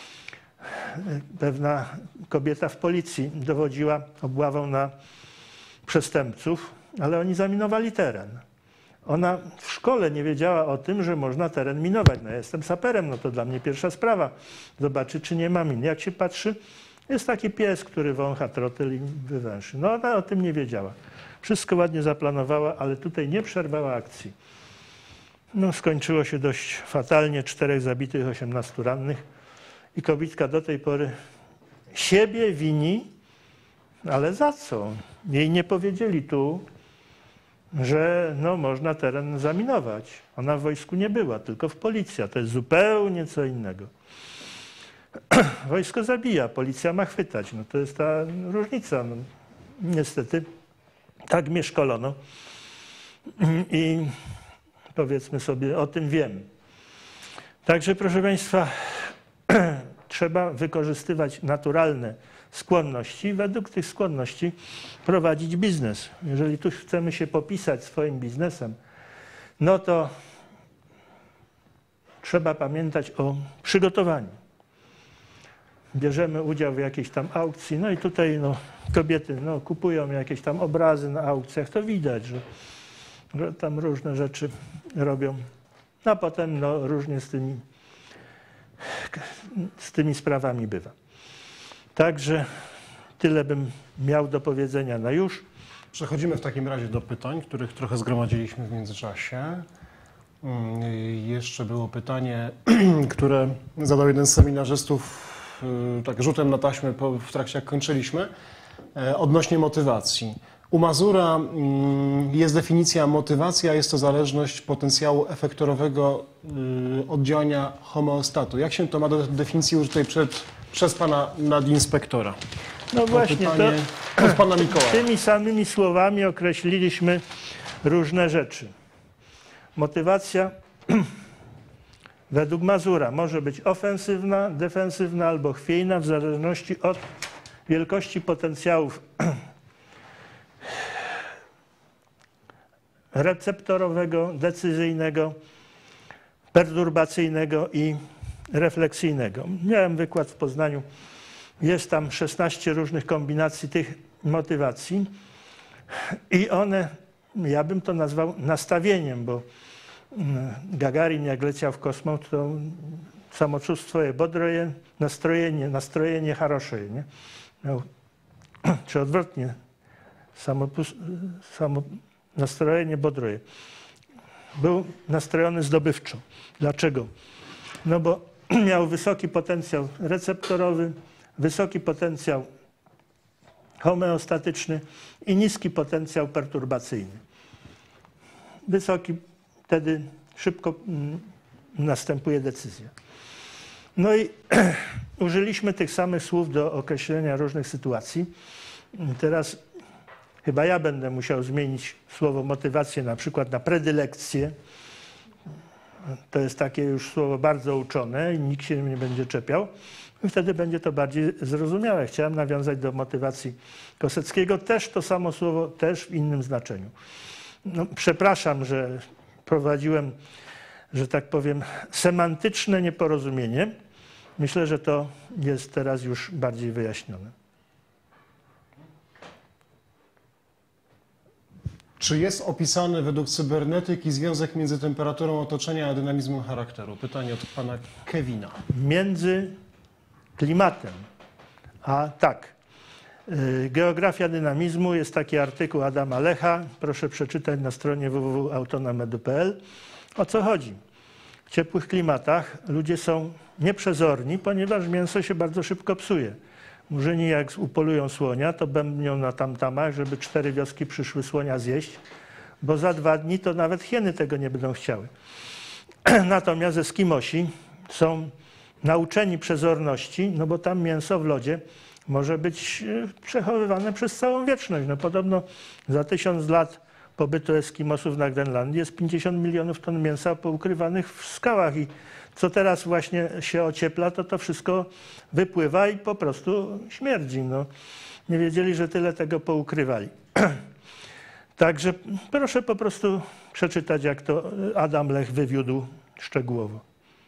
pewna kobieta w policji dowodziła obławą na przestępców, ale oni zaminowali teren. Ona w szkole nie wiedziała o tym, że można teren minować. No ja jestem saperem, no to dla mnie pierwsza sprawa. Zobaczy, czy nie ma min. Jak się patrzy, jest taki pies, który wącha trotyl i wywęszy. No ona o tym nie wiedziała. Wszystko ładnie zaplanowała, ale tutaj nie przerwała akcji. No skończyło się dość fatalnie. Czterech zabitych, osiemnastu rannych. I kobietka do tej pory siebie wini, ale za co? jej nie powiedzieli tu, że no, można teren zaminować. Ona w wojsku nie była, tylko w policji. To jest zupełnie co innego. Wojsko zabija, policja ma chwytać. No, to jest ta różnica. No, niestety tak mnie szkolono i powiedzmy sobie, o tym wiem. Także proszę Państwa, trzeba wykorzystywać naturalne skłonności i według tych skłonności prowadzić biznes. Jeżeli tu chcemy się popisać swoim biznesem, no to trzeba pamiętać o przygotowaniu. Bierzemy udział w jakiejś tam aukcji, no i tutaj no, kobiety no, kupują jakieś tam obrazy na aukcjach, to widać, że, że tam różne rzeczy robią. No a potem no, różnie z tymi, z tymi sprawami bywa. Także tyle bym miał do powiedzenia na już. Przechodzimy w takim razie do pytań, których trochę zgromadziliśmy w międzyczasie. Jeszcze było pytanie, które zadał jeden z seminarzystów, tak rzutem na taśmę w trakcie jak kończyliśmy, odnośnie motywacji. U Mazura jest definicja motywacja, jest to zależność potencjału efektorowego od działania homeostatu. Jak się to ma do definicji użytej przed, przez pana nadinspektora? No to właśnie, to od pana Mikołaja. Tymi samymi słowami określiliśmy różne rzeczy. Motywacja według Mazura może być ofensywna, defensywna albo chwiejna w zależności od wielkości potencjałów receptorowego, decyzyjnego, perturbacyjnego i refleksyjnego. Miałem wykład w Poznaniu. Jest tam szesnaście różnych kombinacji tych motywacji i one, ja bym to nazwał nastawieniem, bo Gagarin jak leciał w kosmos, to samoczustwo je bodroje, nastrojenie, nastrojenie хорошее, nie? No, czy odwrotnie, samo, samo nastrojenie bodroje. Był nastrojony zdobywczo. Dlaczego? No bo miał wysoki potencjał receptorowy, wysoki potencjał homeostatyczny i niski potencjał perturbacyjny. Wysoki, wtedy szybko następuje decyzja. No i użyliśmy tych samych słów do określenia różnych sytuacji. Teraz chyba ja będę musiał zmienić słowo motywację na przykład na predylekcję. To jest takie już słowo bardzo uczone i nikt się nie będzie czepiał. I wtedy będzie to bardziej zrozumiałe. Chciałem nawiązać do motywacji Koseckiego. Też to samo słowo, też w innym znaczeniu. No, przepraszam, że prowadziłem, że tak powiem, semantyczne nieporozumienie. Myślę, że to jest teraz już bardziej wyjaśnione. Czy jest opisany według cybernetyki związek między temperaturą otoczenia a dynamizmem charakteru? Pytanie od pana Kevina. Między klimatem, a tak. Geografia dynamizmu, jest taki artykuł Adama Lecha, proszę przeczytać na stronie w w w kropka autonomedu kropka p l. O co chodzi? W ciepłych klimatach ludzie są nieprzezorni, ponieważ mięso się bardzo szybko psuje. Murzyni jak upolują słonia, to bębnią na tamtamach, żeby cztery wioski przyszły słonia zjeść, bo za dwa dni to nawet hieny tego nie będą chciały. Natomiast Eskimosi są nauczeni przezorności, no bo tam mięso w lodzie może być przechowywane przez całą wieczność. No podobno za tysiąc lat pobytu Eskimosów na Grenlandii jest pięćdziesiąt milionów ton mięsa poukrywanych w skałach i co teraz właśnie się ociepla, to to wszystko wypływa i po prostu śmierdzi. No, nie wiedzieli, że tyle tego poukrywali. Także proszę po prostu przeczytać, jak to Adam Lech wywiódł szczegółowo.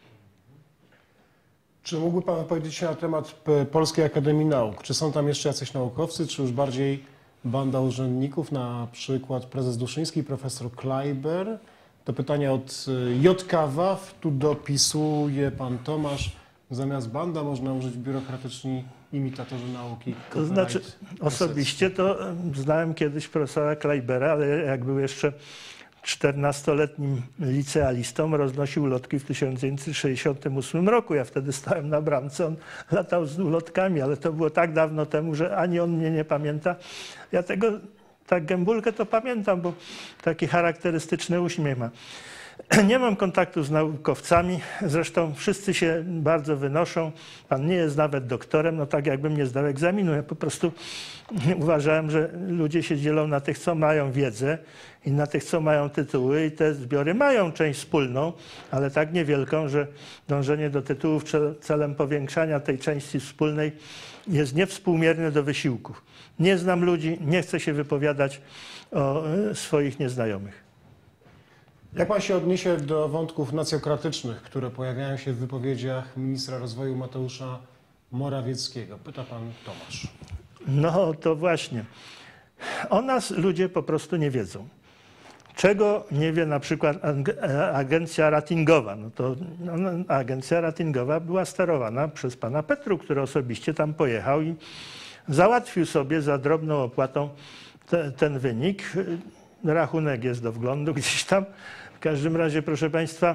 Czy mógłby pan powiedzieć na temat Polskiej Akademii Nauk? Czy są tam jeszcze jacyś naukowcy, czy już bardziej banda urzędników, na przykład prezes Duszyński, profesor Kleiber? To pytanie od J K W A W, tu dopisuje pan Tomasz. Zamiast banda można użyć biurokratyczni imitatorzy nauki. To znaczy, osobiście to znałem kiedyś profesora Kleibera, ale jak był jeszcze czternastoletnim licealistą roznosił ulotki w tysiąc dziewięćset sześćdziesiątym ósmym roku. Ja wtedy stałem na bramce, on latał z ulotkami, ale to było tak dawno temu, że ani on mnie nie pamięta. Ja tego, tak Gembulkę to pamiętam, bo taki charakterystyczny uśmiech ma. Nie mam kontaktu z naukowcami, zresztą wszyscy się bardzo wynoszą. Pan nie jest nawet doktorem, no tak jakbym nie zdał egzaminu. Ja po prostu uważałem, że ludzie się dzielą na tych, co mają wiedzę i na tych, co mają tytuły i te zbiory mają część wspólną, ale tak niewielką, że dążenie do tytułów celem powiększania tej części wspólnej jest niewspółmierne do wysiłków. Nie znam ludzi, nie chcę się wypowiadać o swoich nieznajomych. Jak pan się odniesie do wątków nacjokratycznych, które pojawiają się w wypowiedziach ministra rozwoju Mateusza Morawieckiego? Pyta pan Tomasz. No to właśnie. O nas ludzie po prostu nie wiedzą. Czego nie wie na przykład agencja ratingowa? No to no, agencja ratingowa była sterowana przez pana Petru, który osobiście tam pojechał i załatwił sobie za drobną opłatą te, ten wynik. Rachunek jest do wglądu gdzieś tam. W każdym razie, proszę państwa,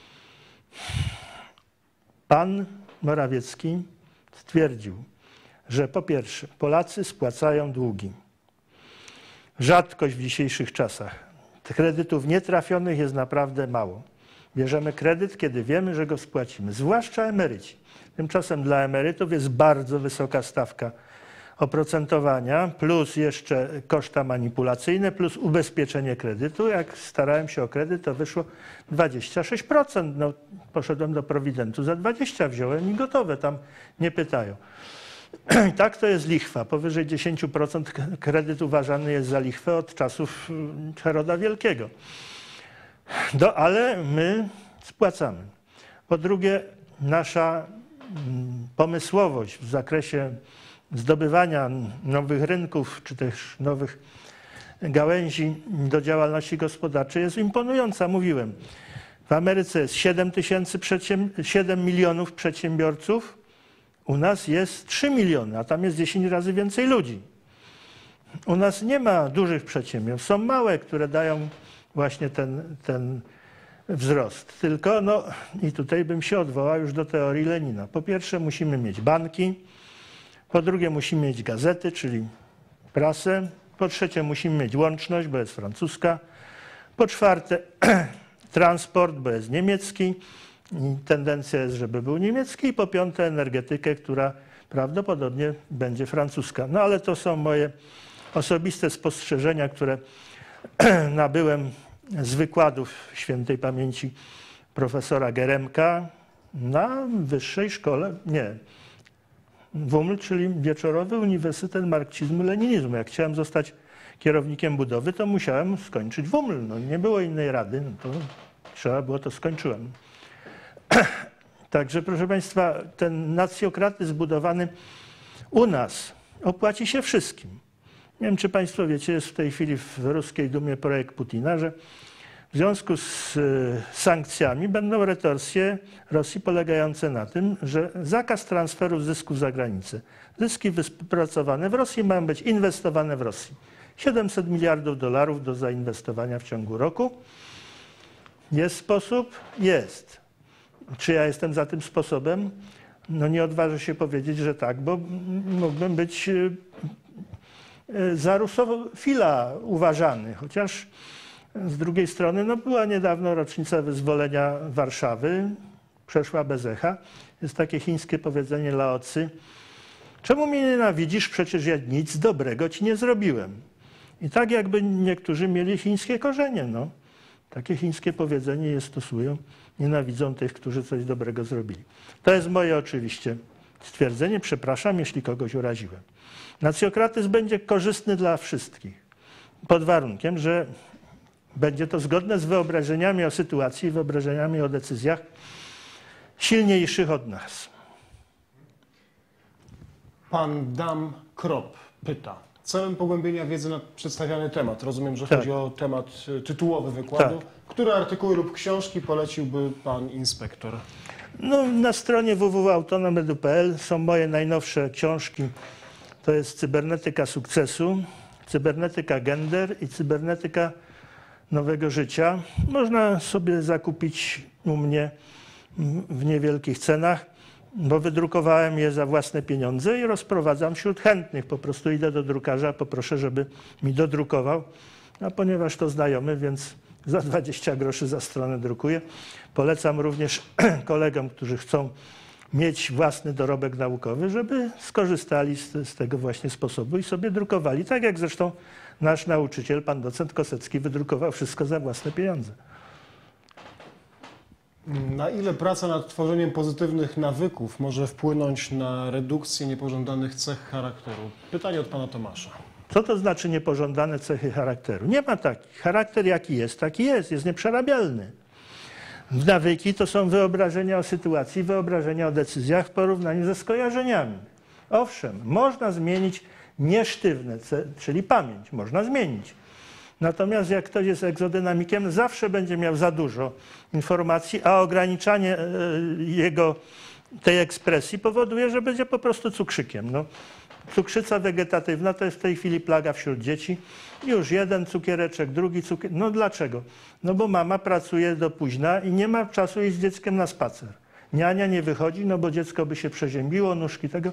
pan Morawiecki stwierdził, że po pierwsze Polacy spłacają długi. Rzadkość w dzisiejszych czasach. Kredytów nietrafionych jest naprawdę mało. Bierzemy kredyt, kiedy wiemy, że go spłacimy, zwłaszcza emeryci. Tymczasem dla emerytów jest bardzo wysoka stawka oprocentowania, plus jeszcze koszta manipulacyjne, plus ubezpieczenie kredytu. Jak starałem się o kredyt, to wyszło dwadzieścia sześć procent. No, poszedłem do Prowidentu, za dwadzieścia wziąłem i gotowe, tam nie pytają. I tak to jest lichwa. Powyżej dziesięć procent kredyt uważany jest za lichwę od czasów Heroda Wielkiego. No, ale my spłacamy. Po drugie, nasza pomysłowość w zakresie zdobywania nowych rynków, czy też nowych gałęzi do działalności gospodarczej jest imponująca. Mówiłem, w Ameryce jest siedem tysięcy, siedem milionów przedsiębiorców, u nas jest trzy miliony, a tam jest dziesięć razy więcej ludzi. U nas nie ma dużych przedsiębiorstw, są małe, które dają właśnie ten, ten wzrost. Tylko, no i tutaj bym się odwołał już do teorii Lenina. Po pierwsze musimy mieć banki, po drugie musimy mieć gazety, czyli prasę, po trzecie musimy mieć łączność, bo jest francuska, po czwarte transport, bo jest niemiecki, i tendencja jest, żeby był niemiecki, i po piąte energetykę, która prawdopodobnie będzie francuska. No ale to są moje osobiste spostrzeżenia, które nabyłem z wykładów świętej pamięci profesora Geremka na wyższej szkole, nie, W U M L, czyli Wieczorowy Uniwersytet Marksizmu-Leninizmu. Jak chciałem zostać kierownikiem budowy, to musiałem skończyć W U M L. No, nie było innej rady, no to trzeba było, to skończyłem. Także, proszę państwa, ten nacjokratyzm zbudowany u nas opłaci się wszystkim. Nie wiem, czy państwo wiecie, jest w tej chwili w ruskiej Dumie projekt Putina, że w związku z sankcjami będą retorsje Rosji polegające na tym, że zakaz transferów zysków za granicę. Zyski wypracowane w Rosji mają być inwestowane w Rosji. siedemset miliardów dolarów do zainwestowania w ciągu roku. Jest sposób? Jest. Czy ja jestem za tym sposobem? No nie odważę się powiedzieć, że tak, bo mógłbym być za rusofila uważany, chociaż z drugiej strony no była niedawno rocznica wyzwolenia Warszawy, przeszła bez echa. Jest takie chińskie powiedzenie Lao Tzu: czemu mnie nienawidzisz? Przecież ja nic dobrego ci nie zrobiłem. I tak jakby niektórzy mieli chińskie korzenie. No. Takie chińskie powiedzenie je stosują, nienawidzą tych, którzy coś dobrego zrobili. To jest moje oczywiście stwierdzenie. Przepraszam, jeśli kogoś uraziłem. Nacjokratyzm będzie korzystny dla wszystkich, pod warunkiem, że będzie to zgodne z wyobrażeniami o sytuacji, wyobrażeniami o decyzjach silniejszych od nas. Pan Dam Krop pyta. Celem pogłębienia wiedzy na przedstawiany temat, rozumiem, że tak. chodzi o temat tytułowy wykładu, tak. Które artykuły lub książki poleciłby pan inspektor? No, na stronie w w w kropka autonom kropka e d u kropka p l są moje najnowsze książki. To jest Cybernetyka sukcesu, Cybernetyka gender i Cybernetyka nowego życia można sobie zakupić u mnie w niewielkich cenach, bo wydrukowałem je za własne pieniądze i rozprowadzam wśród chętnych. Po prostu idę do drukarza, poproszę, żeby mi dodrukował, a ponieważ to znajomy, więc za dwadzieścia groszy za stronę drukuję. Polecam również kolegom, którzy chcą mieć własny dorobek naukowy, żeby skorzystali z, z tego właśnie sposobu i sobie drukowali. Tak jak zresztą nasz nauczyciel, pan docent Kosecki, wydrukował wszystko za własne pieniądze. Na ile praca nad tworzeniem pozytywnych nawyków może wpłynąć na redukcję niepożądanych cech charakteru? Pytanie od pana Tomasza. Co to znaczy niepożądane cechy charakteru? Nie ma takich. Charakter jaki jest, taki jest. Jest nieprzerabialny. Nawyki to są wyobrażenia o sytuacji, wyobrażenia o decyzjach w porównaniu ze skojarzeniami. Owszem, można zmienić niesztywne, czyli pamięć. Można zmienić. Natomiast jak ktoś jest egzodynamikiem, zawsze będzie miał za dużo informacji, a ograniczanie jego, tej ekspresji powoduje, że będzie po prostu cukrzykiem. No, cukrzyca wegetatywna to jest w tej chwili plaga wśród dzieci. Już jeden cukiereczek, drugi cukier. No dlaczego? No bo mama pracuje do późna i nie ma czasu iść z dzieckiem na spacer. Niania nie wychodzi, no bo dziecko by się przeziębiło, nóżki tego.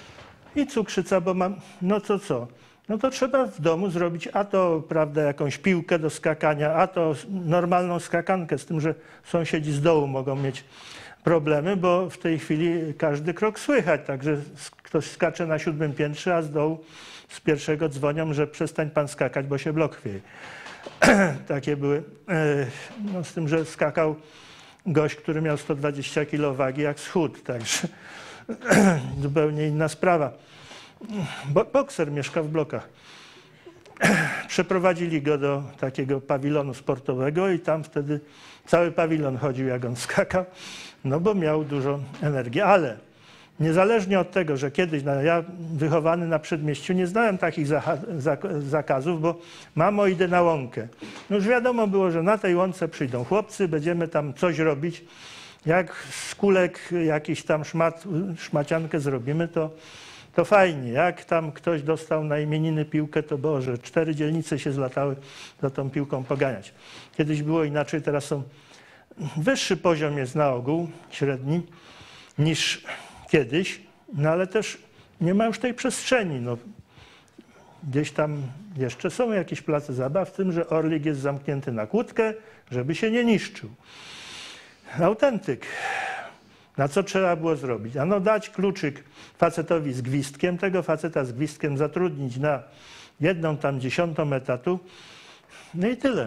I cukrzyca, bo mam, no to co? No to trzeba w domu zrobić, a to prawda, jakąś piłkę do skakania, a to normalną skakankę, z tym, że sąsiedzi z dołu mogą mieć problemy, bo w tej chwili każdy krok słychać, także ktoś skacze na siódmym piętrze, a z dołu z pierwszego dzwonią, że przestań pan skakać, bo się blok chwieje. Takie były, no z tym, że skakał gość, który miał sto dwadzieścia kilo wagi jak schód, także zupełnie inna sprawa. Bo, bokser mieszka w blokach. Przeprowadzili go do takiego pawilonu sportowego i tam wtedy cały pawilon chodził, jak on skakał, no bo miał dużo energii. Ale niezależnie od tego, że kiedyś, no ja wychowany na przedmieściu, nie znałem takich zakazów, bo mamo, idę na łąkę. No już wiadomo było, że na tej łące przyjdą chłopcy, będziemy tam coś robić. Jak z kulek jakiś tam szmat, szmaciankę zrobimy, to to fajnie. Jak tam ktoś dostał na imieniny piłkę, to Boże, cztery dzielnice się zlatały za tą piłką poganiać. Kiedyś było inaczej, teraz są wyższy poziom jest na ogół, średni, niż kiedyś, no ale też nie ma już tej przestrzeni. No, gdzieś tam jeszcze są jakieś place zabaw, w tym, że orlik jest zamknięty na kłódkę, żeby się nie niszczył. Autentyk. Na co trzeba było zrobić? Ano dać kluczyk facetowi z gwizdkiem, tego faceta z gwizdkiem zatrudnić na jedną tam dziesiątą etatu, no i tyle.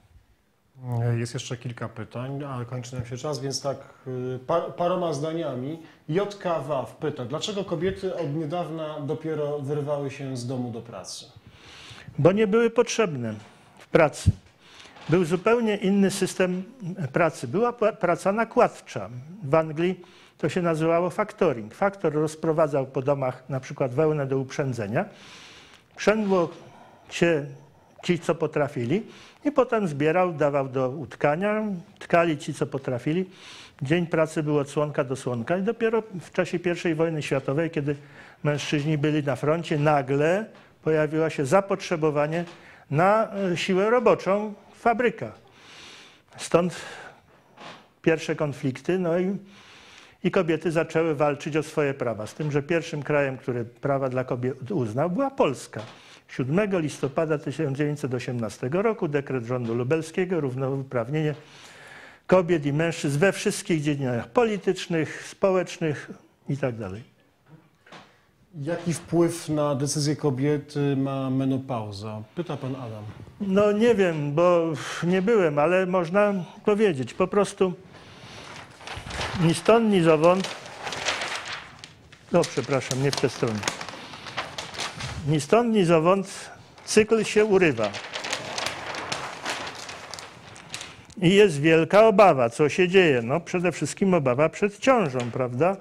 Jest jeszcze kilka pytań, ale kończy nam się czas, więc tak par, paroma zdaniami. J K W A W pyta, dlaczego kobiety od niedawna dopiero wyrwały się z domu do pracy? Bo nie były potrzebne w pracy. Był zupełnie inny system pracy. Była praca nakładcza. W Anglii to się nazywało factoring. Faktor rozprowadzał po domach na przykład wełnę do uprzędzenia. Przędło się ci, co potrafili i potem zbierał, dawał do utkania. Tkali ci, co potrafili. Dzień pracy był od słonka do słonka i dopiero w czasie pierwszej wojny światowej, kiedy mężczyźni byli na froncie, nagle pojawiło się zapotrzebowanie na siłę roboczą w fabrykach. Stąd pierwsze konflikty, no i, i kobiety zaczęły walczyć o swoje prawa. Z tym, że pierwszym krajem, który prawa dla kobiet uznał, była Polska. siódmego listopada tysiąc dziewięćset osiemnastego roku dekret rządu lubelskiego, równouprawnienie kobiet i mężczyzn we wszystkich dziedzinach politycznych, społecznych itd. Jaki wpływ na decyzję kobiety ma menopauza? Pyta pan Adam. No nie wiem, bo nie byłem, ale można powiedzieć. Po prostu ni stąd, ni zowąd. No przepraszam, nie w tę stronę. Ni stąd, ni zowąd cykl się urywa. I jest wielka obawa, co się dzieje. No przede wszystkim obawa przed ciążą, prawda?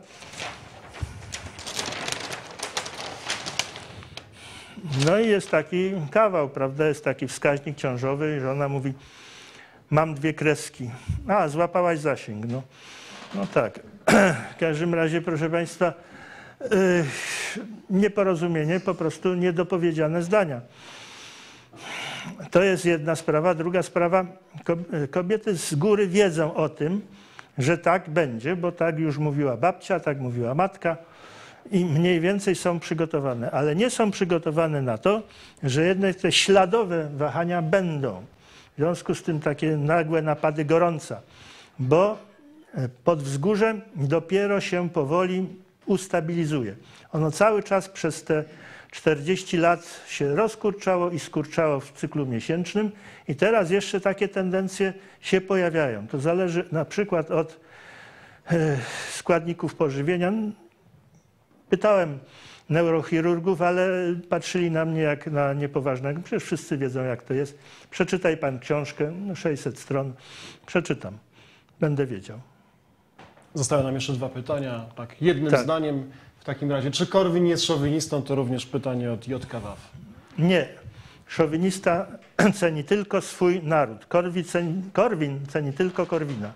No i jest taki kawał, prawda, jest taki wskaźnik ciążowy i żona mówi, mam dwie kreski. A, złapałaś zasięg. No, no tak. W każdym razie, proszę państwa, yy, nieporozumienie, po prostu niedopowiedziane zdania. To jest jedna sprawa. Druga sprawa, kobiety z góry wiedzą o tym, że tak będzie, bo tak już mówiła babcia, tak mówiła matka i mniej więcej są przygotowane, ale nie są przygotowane na to, że jednak te śladowe wahania będą. W związku z tym takie nagłe napady gorąca, bo pod wzgórzem dopiero się powoli ustabilizuje. Ono cały czas przez te czterdzieści lat się rozkurczało i skurczało w cyklu miesięcznym i teraz jeszcze takie tendencje się pojawiają. To zależy na przykład od e, składników pożywienia. Pytałem neurochirurgów, ale patrzyli na mnie jak na niepoważnego. Przecież wszyscy wiedzą, jak to jest. Przeczytaj pan książkę, no sześćset stron. Przeczytam. Będę wiedział. Zostały nam jeszcze dwa pytania. Tak, jednym Tak. zdaniem w takim razie. Czy Korwin jest szowinistą? To również pytanie od J K W A W. Nie. Szowinista ceni tylko swój naród. Korwin ceni, Korwin ceni tylko Korwina.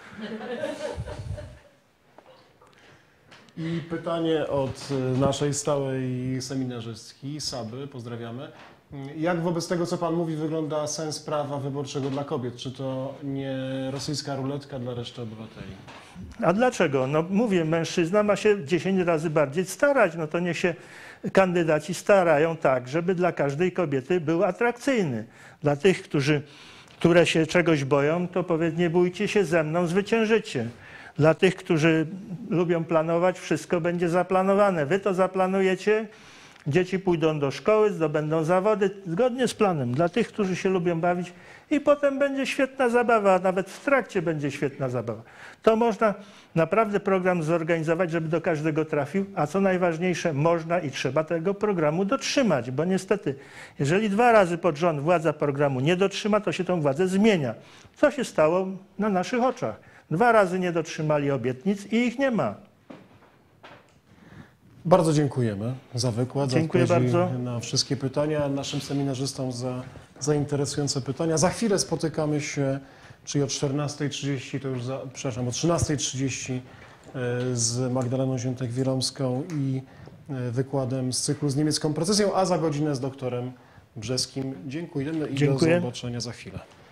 I pytanie od naszej stałej seminarzystki, Saby, pozdrawiamy. Jak wobec tego, co Pan mówi, wygląda sens prawa wyborczego dla kobiet? Czy to nie rosyjska ruletka dla reszty obywateli? A dlaczego? No mówię, mężczyzna ma się dziesięć razy bardziej starać. No to niech się kandydaci starają tak, żeby dla każdej kobiety był atrakcyjny. Dla tych, którzy, które się czegoś boją, to powiedz, nie bójcie się, ze mną zwyciężycie. Dla tych, którzy lubią planować, wszystko będzie zaplanowane. Wy to zaplanujecie, dzieci pójdą do szkoły, zdobędą zawody zgodnie z planem. Dla tych, którzy się lubią bawić i potem będzie świetna zabawa, a nawet w trakcie będzie świetna zabawa. To można naprawdę program zorganizować, żeby do każdego trafił, a co najważniejsze, można i trzeba tego programu dotrzymać, bo niestety, jeżeli dwa razy pod rząd władza programu nie dotrzyma, to się tą władzę zmienia. Co się stało na naszych oczach? Dwa razy nie dotrzymali obietnic i ich nie ma. Bardzo dziękujemy za wykład, Dziękuję za odpowiedzi bardzo. na wszystkie pytania, naszym seminarzystom za, za interesujące pytania. Za chwilę spotykamy się, czyli o czternastej trzydzieści, to już za, przepraszam, o trzynastej trzydzieści z Magdaleną Ziętek-Wieromską i wykładem z cyklu z niemiecką precyzją, a za godzinę z doktorem Brzeskim. Dziękujemy i Dziękuję. do zobaczenia za chwilę.